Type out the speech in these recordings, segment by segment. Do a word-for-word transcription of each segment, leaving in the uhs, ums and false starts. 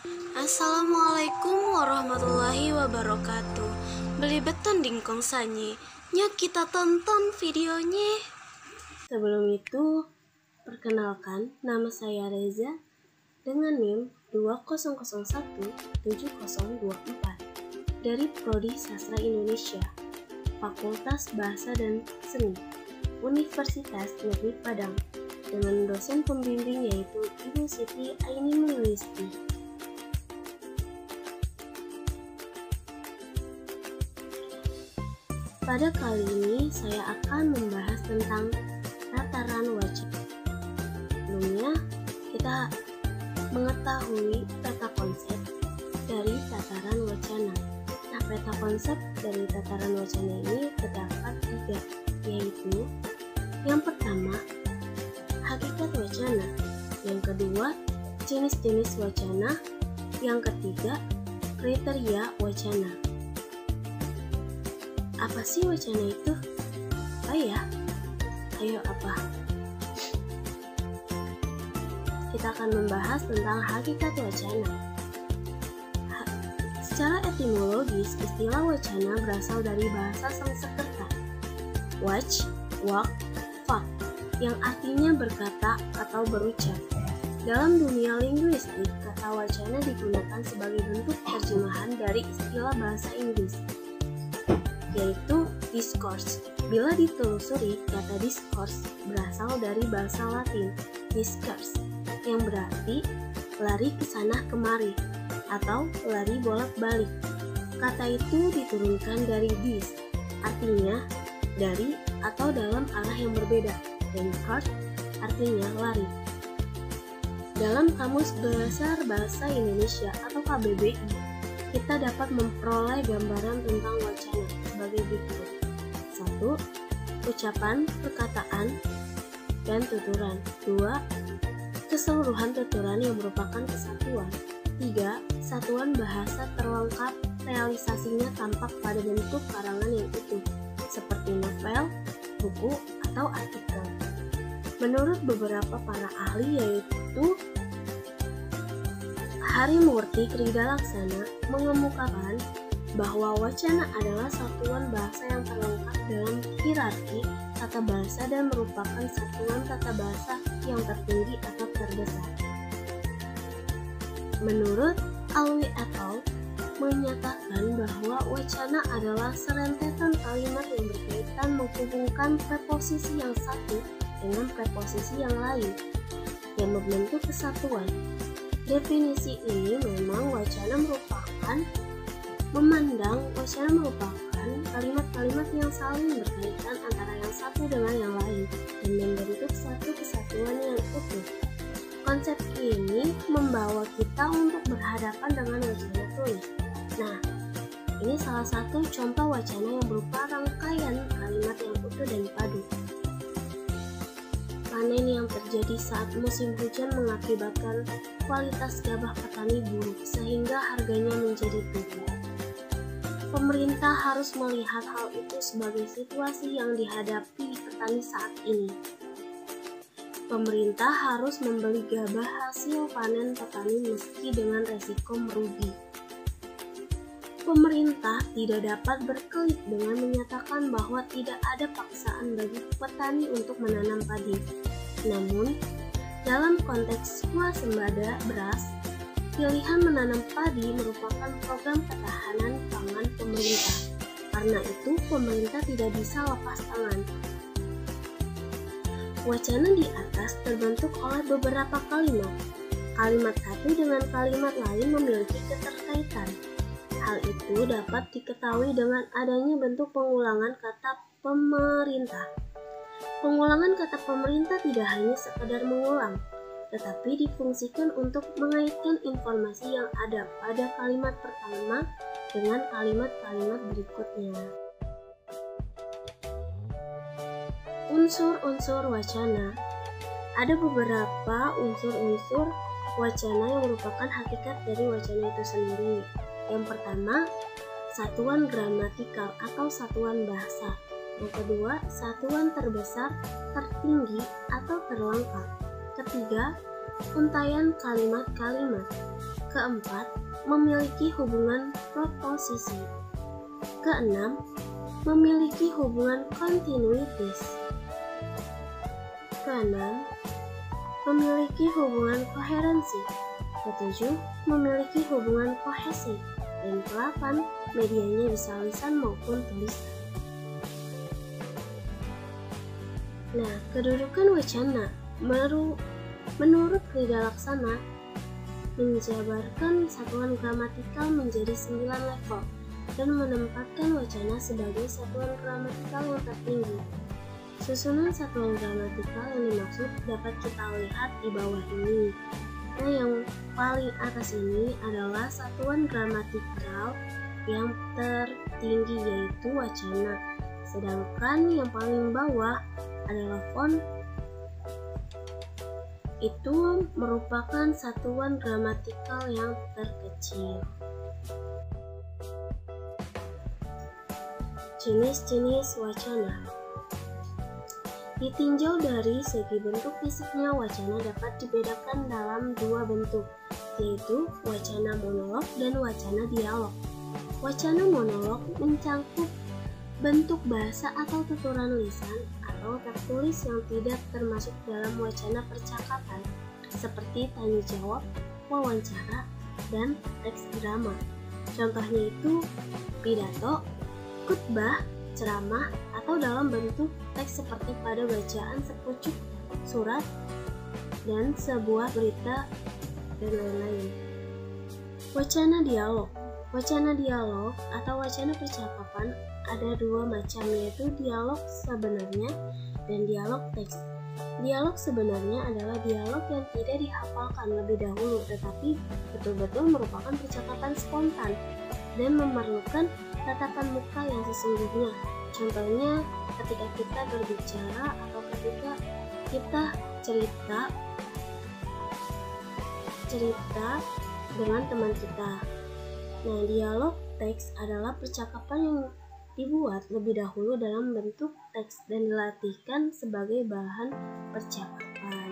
Assalamualaikum warahmatullahi wabarakatuh. Beli beton dingkong sanyi. Nyok kita tonton videonya. Sebelum itu, perkenalkan nama saya Reza dengan NIM dua nol nol satu tujuh nol dua empat dari Prodi Sastra Indonesia, Fakultas Bahasa dan Seni, Universitas Negeri Padang, dengan dosen pembimbing yaitu Ibu Siti Aini Mulyulisti. Pada kali ini saya akan membahas tentang tataran wacana. Sebelumnya kita mengetahui peta konsep dari tataran wacana. Nah, peta konsep dari tataran wacana ini terdapat tiga, yaitu yang pertama, hakikat wacana, yang kedua, jenis-jenis wacana, yang ketiga, kriteria wacana. Apa sih wacana itu? Apa ya? Ayo apa? Kita akan membahas tentang hakikat wacana. Ha- Secara etimologis, istilah wacana berasal dari bahasa Sanskerta wach, wak, fak, yang artinya berkata atau berucap. Dalam dunia linguistik, kata wacana digunakan sebagai bentuk terjemahan dari istilah bahasa Inggris, yaitu discourse. Bila ditelusuri, kata discourse berasal dari bahasa Latin discurs, yang berarti lari ke sana kemari atau lari bolak-balik. Kata itu diturunkan dari dis, artinya dari atau dalam arah yang berbeda, dan court artinya lari. Dalam Kamus Besar Bahasa Indonesia atau K B B I, kita dapat memperoleh gambaran tentang wacana sebagai berikut. Satu, ucapan, perkataan, dan tuturan. Dua, keseluruhan tuturan yang merupakan kesatuan. Tiga, satuan bahasa terlengkap realisasinya tampak pada bentuk karangan yang utuh, seperti novel, buku, atau artikel. Menurut beberapa para ahli yaitu Harimurti Kridalaksana mengemukakan bahwa wacana adalah satuan bahasa yang terlengkap dalam hierarki tata bahasa dan merupakan satuan tata bahasa yang tertinggi atau terbesar. Menurut Alwi et al. Menyatakan bahwa wacana adalah serentetan kalimat yang berkaitan menghubungkan preposisi yang satu dengan preposisi yang lain yang membentuk kesatuan. Definisi ini memang wacana merupakan memandang wacana merupakan kalimat-kalimat yang saling berkaitan antara yang satu dengan yang lain dan membentuk satu kesatuan yang utuh. Konsep ini membawa kita untuk berhadapan dengan wacana tulis. Nah, ini salah satu contoh wacana yang berupa rangkaian kalimat yang utuh dan padu. Panen yang terjadi saat musim hujan mengakibatkan kualitas gabah petani buruk sehingga harganya menjadi turun. Pemerintah harus melihat hal itu sebagai situasi yang dihadapi petani saat ini. Pemerintah harus membeli gabah hasil panen petani meski dengan resiko merugi. Pemerintah tidak dapat berkelit dengan menyatakan bahwa tidak ada paksaan bagi petani untuk menanam padi. Namun, dalam konteks swasembada beras, pilihan menanam padi merupakan program ketahanan pangan pemerintah. Karena itu, pemerintah tidak bisa lepas tangan. Wacana di atas terbentuk oleh beberapa kalimat. Kalimat satu dengan kalimat lain memiliki keterkaitan. Hal itu dapat diketahui dengan adanya bentuk pengulangan kata pemerintah. Pengulangan kata pemerintah tidak hanya sekedar mengulang, tetapi difungsikan untuk mengaitkan informasi yang ada pada kalimat pertama dengan kalimat-kalimat berikutnya. Unsur-unsur wacana. Ada beberapa unsur-unsur wacana yang merupakan hakikat dari wacana itu sendiri. Yang pertama, satuan gramatikal atau satuan bahasa. Yang kedua, satuan terbesar, tertinggi, atau terlengkap. Ketiga, untaian kalimat-kalimat. Keempat, memiliki hubungan proposisi. Keenam, memiliki hubungan kontinuitis. Keenam, memiliki hubungan koherensi. Ketujuh, memiliki hubungan kohesi. Dan kedelapan, medianya bisa lisan maupun tulisan. Nah, kedudukan wacana meru, menurut Krida Laksana menjabarkan satuan gramatikal menjadi sembilan level dan menempatkan wacana sebagai satuan gramatikal yang tertinggi. Susunan satuan gramatikal yang dimaksud dapat kita lihat di bawah ini. Nah, yang paling atas ini adalah satuan gramatikal yang tertinggi, yaitu wacana. Sedangkan yang paling bawah adalah font. Itu merupakan satuan gramatikal yang terkecil. Jenis-jenis wacana. Ditinjau dari segi bentuk fisiknya, wacana dapat dibedakan dalam dua bentuk, yaitu wacana monolog dan wacana dialog. Wacana monolog mencangkup bentuk bahasa atau tuturan lisan atau tertulis yang tidak termasuk dalam wacana percakapan, seperti tanya jawab, wawancara, dan teks drama. Contohnya itu pidato, khutbah, ceramah, atau dalam bentuk teks seperti pada bacaan sepucuk surat dan sebuah berita dan lain-lain. Wacana dialog. Wacana dialog atau wacana percakapan ada dua macam, yaitu dialog sebenarnya dan dialog teks. Dialog sebenarnya adalah dialog yang tidak dihafalkan lebih dahulu, tetapi betul-betul merupakan percakapan spontan dan memerlukan tatapan muka yang sesungguhnya. Contohnya ketika kita berbicara atau ketika kita cerita cerita dengan teman kita. Nah, dialog teks adalah percakapan yang dibuat lebih dahulu dalam bentuk teks dan dilatihkan sebagai bahan percakapan.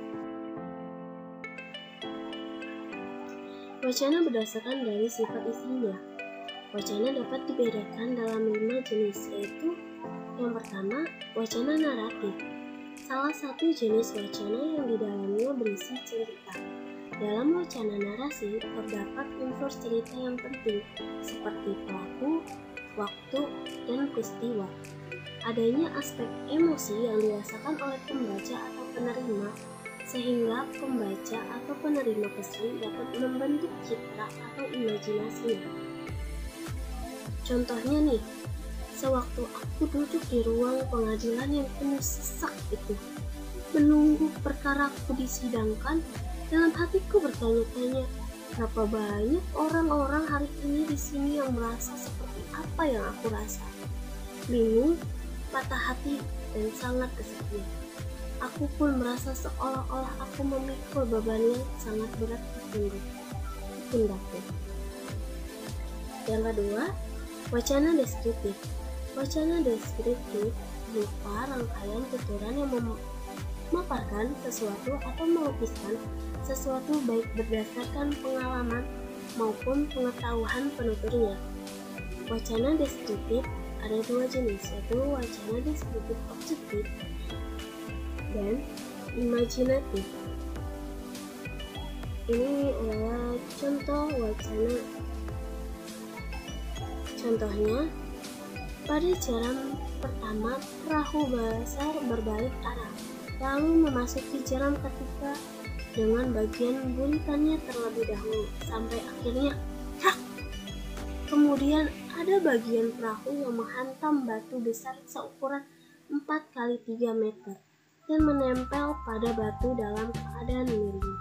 Wacana berdasarkan dari sifat isinya. Wacana dapat dibedakan dalam lima jenis, yaitu yang pertama, wacana naratif. Salah satu jenis wacana yang di dalamnya berisi cerita. Dalam wacana narasi terdapat unsur cerita yang penting, seperti pelaku, waktu, dan peristiwa. Adanya aspek emosi yang dirasakan oleh pembaca atau penerima, sehingga pembaca atau penerima pesan dapat membentuk citra atau imajinasinya. Contohnya nih, sewaktu aku duduk di ruang pengadilan yang penuh sesak itu, menunggu perkara aku disidangkan, dalam hatiku bertanya-tanya, berapa banyak orang-orang hari ini di sini yang merasa seperti apa yang aku rasa? Bingung, patah hati, dan sangat kesepian. Aku pun merasa seolah-olah aku memikul beban yang sangat berat di pundakku. Yang kedua, wacana deskriptif. Wacana deskriptif berupa rangkaian tuturan yang memaparkan sesuatu atau melukiskan sesuatu baik berdasarkan pengalaman maupun pengetahuan penuturnya. Wacana deskriptif ada dua jenis, yaitu wacana deskriptif objektif dan imajinatif. Ini adalah contoh wacana. Contohnya, pada jeram pertama perahu besar berbalik arah, lalu memasuki jeram ketiga dengan bagian buritannya terlebih dahulu, sampai akhirnya krak. Kemudian ada bagian perahu yang menghantam batu besar seukuran empat kali tiga meter dan menempel pada batu dalam keadaan miring.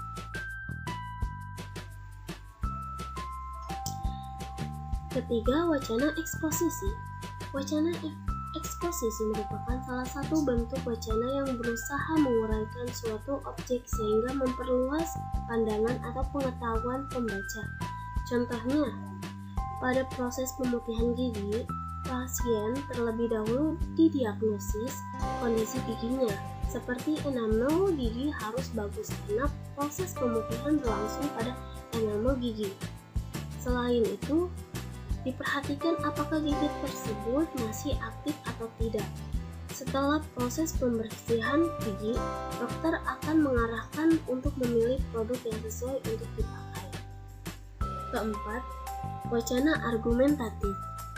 Ketiga, wacana eksposisi. Wacana eksposisi merupakan salah satu bentuk wacana yang berusaha menguraikan suatu objek sehingga memperluas pandangan atau pengetahuan pembaca. Contohnya, pada proses pemutihan gigi, pasien terlebih dahulu didiagnosis kondisi giginya. Seperti enamel gigi harus bagus karena proses pemutihan berlangsung pada enamel bersama gigi. Selain itu, diperhatikan apakah gigi tersebut masih aktif atau tidak. Setelah proses pembersihan gigi, dokter akan mengarahkan untuk memilih produk yang sesuai untuk dipakai. Keempat, wacana argumentatif.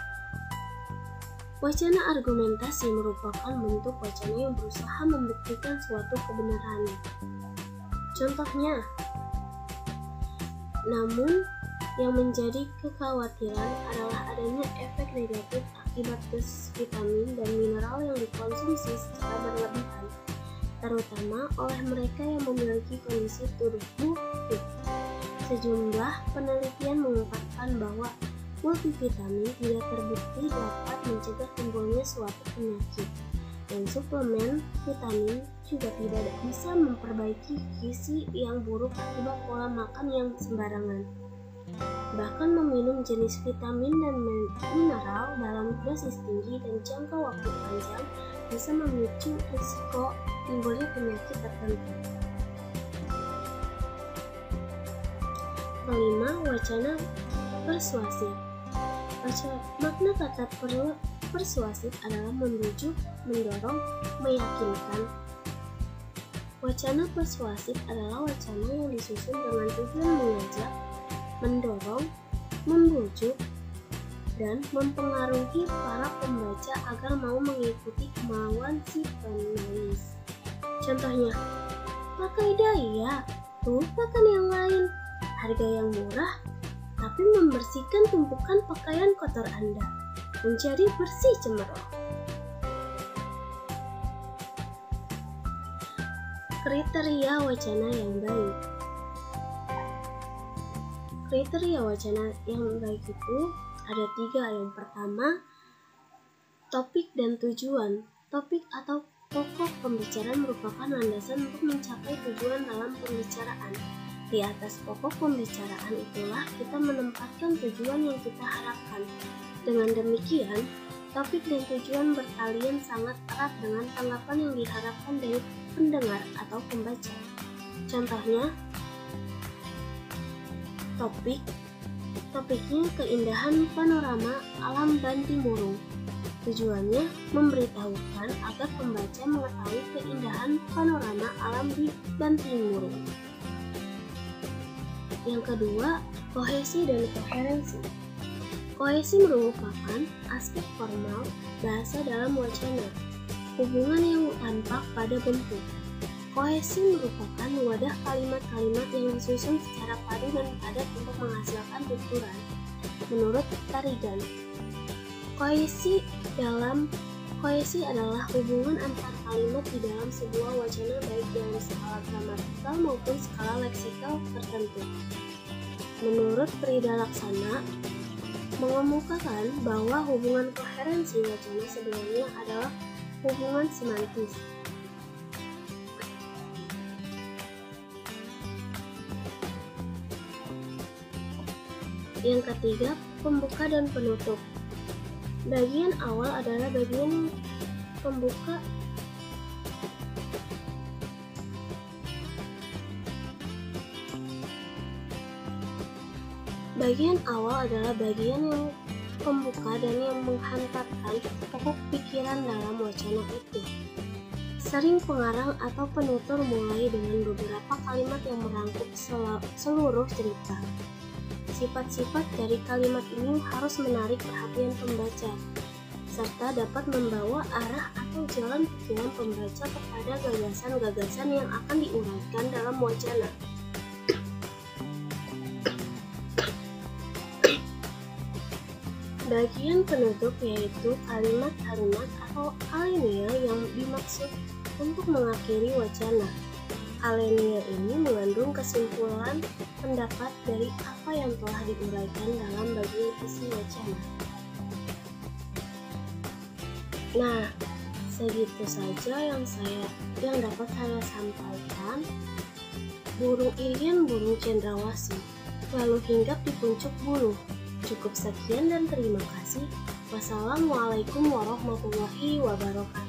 Wacana argumentasi merupakan bentuk wacana yang berusaha membuktikan suatu kebenarannya. Contohnya, namun yang menjadi kekhawatiran adalah adanya efek negatif akibat gas vitamin dan mineral yang dikonsumsi secara berlebihan, terutama oleh mereka yang memiliki kondisi tubuh fit. Sejumlah penelitian mengungkapkan bahwa multivitamin tidak terbukti dapat mencegah timbulnya suatu penyakit, dan suplemen vitamin juga tidak bisa memperbaiki gizi yang buruk akibat pola makan yang sembarangan. Bahkan meminum jenis vitamin dan mineral dalam dosis tinggi dan jangka waktu panjang bisa memicu risiko timbulnya penyakit tertentu. Kelima, wacana persuasif. Makna kata persuasif adalah membujuk, mendorong, meyakinkan. Wacana persuasif adalah wacana yang disusun dengan tujuan mengajak, mendorong, membujuk, dan mempengaruhi para pembaca agar mau mengikuti kemauan si penulis. Contohnya, pakai daya, lupakan yang lain, harga yang murah, tapi membersihkan tumpukan pakaian kotor Anda menjadi bersih cemerlang. Kriteria wacana yang baik. Kriteria wacana yang baik itu ada tiga. Yang pertama, topik dan tujuan. Topik atau pokok pembicaraan merupakan landasan untuk mencapai tujuan dalam pembicaraan. Di atas pokok pembicaraan itulah kita menempatkan tujuan yang kita harapkan. Dengan demikian, topik dan tujuan bertalian sangat erat dengan tanggapan yang diharapkan dari pendengar atau pembaca. Contohnya, topik topiknya keindahan panorama alam Bantimurung. Tujuannya memberitahukan agar pembaca mengetahui keindahan panorama alam di Bantimurung. Yang kedua, kohesi dan koherensi. Kohesi merupakan aspek formal bahasa dalam wacana, hubungan yang tampak pada bentuk. Kohesi merupakan wadah kalimat-kalimat yang disusun secara padu dan padat untuk menghasilkan tuturan. Menurut Tarigan, kohesi dalam kohesi adalah hubungan antar kalimat di dalam sebuah wacana baik dalam skala gramatikal maupun skala leksikal tertentu. Menurut Frida Laksana, mengemukakan bahwa hubungan koherensi wacana sebenarnya adalah hubungan semantis. Yang ketiga, pembuka dan penutup. Bagian awal adalah bagian pembuka Bagian awal adalah bagian yang pembuka dan yang menghantarkan pokok pikiran dalam wacana itu. Sering pengarang atau penutur mulai dengan beberapa kalimat yang merangkup seluruh cerita. Sifat-sifat dari kalimat ini harus menarik perhatian pembaca, serta dapat membawa arah atau jalan pikiran pembaca kepada gagasan-gagasan yang akan diuraikan dalam wacana. Bagian penutup yaitu kalimat-kalimat atau alinea yang dimaksud untuk mengakhiri wacana. Alinea ini mengandung kesimpulan pendapat dari apa yang telah diuraikan dalam bagian isi wacana. Nah, segitu saja yang saya yang dapat saya sampaikan. Burung irian burung cendrawasih, lalu hinggap di puncuk bulu. Cukup sekian dan terima kasih. Wassalamualaikum warahmatullahi wabarakatuh.